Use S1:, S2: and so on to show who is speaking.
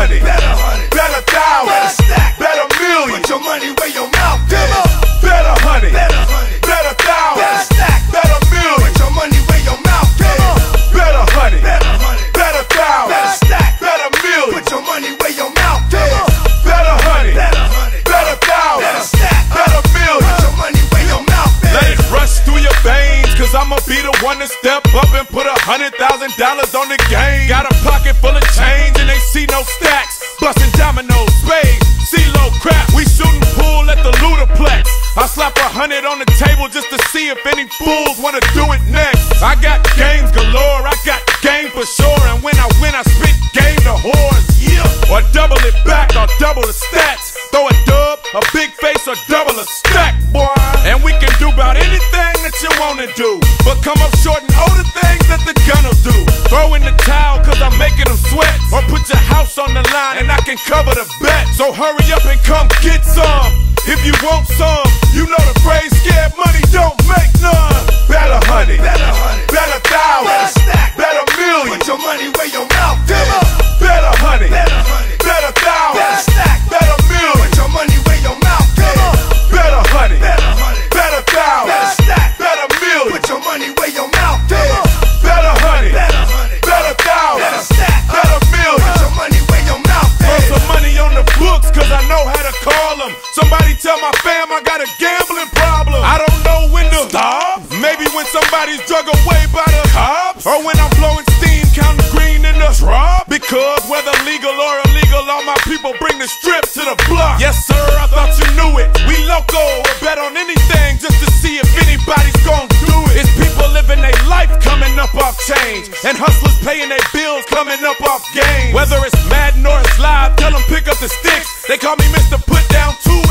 S1: honey, better thousand, better stack, better million. Put your money where your mouth is. Better honey, better thousand, better stack, better million. Put your money where your mouth is. Better honey, better thousand, better stack, better million. Put your money where your mouth is. Better honey, better thousand, better stack, better million. Put your money where your mouth is. Let it rush through your veins, cause I'ma be the one to step up and put $100,000 on the game. Got a pocket full of change and they see no stacks. Bustin' dominoes, spades, CeeLo crap. We shootin' pool at the Ludaplex. I slap 100 on the table just to see if any fools wanna do it next. I got games galore, I got game for sure. And when I win, I spit game to whores. Yeah. Or double it back, or double the stats. Throw a dub, a big face, or double a stack, boy. And we can do about anything that you wanna do, but come up short and owe the things that the gun'll do. Throw in the towel, cause I'm making them sweat. Or put your house on the line and I can cover the bet. So hurry up and come get some. If you want some, you know the phrase, scared money don't make none. Better honey, better thousand, better stack, better million. Put your money where your mouth is. Better honey, better thousand, better stack, better million. Put your money where your mouth is. Better honey, better thousand, better stack, better million. Put your money where your mouth is. Better honey, better thousand, better stack, better million. Put your money where your mouth is. Throw some money on the books, cause I know how to call them. Somebody tell my fam I got a gambling problem. I don't know when to stop. Maybe when somebody's drug away by the cops, or when I'm blowing steam, counting green in the drop. Because whether legal or illegal, all my people bring the strip to the block. Yes sir, I thought you knew it. We loco, we'll bet on anything just to see if anybody's gonna do it. It's people living their life coming up off change, and hustlers paying their bills coming up off games. Whether it's Madden or it's live, tell them pick up the sticks. They call me Mr. Put Down 2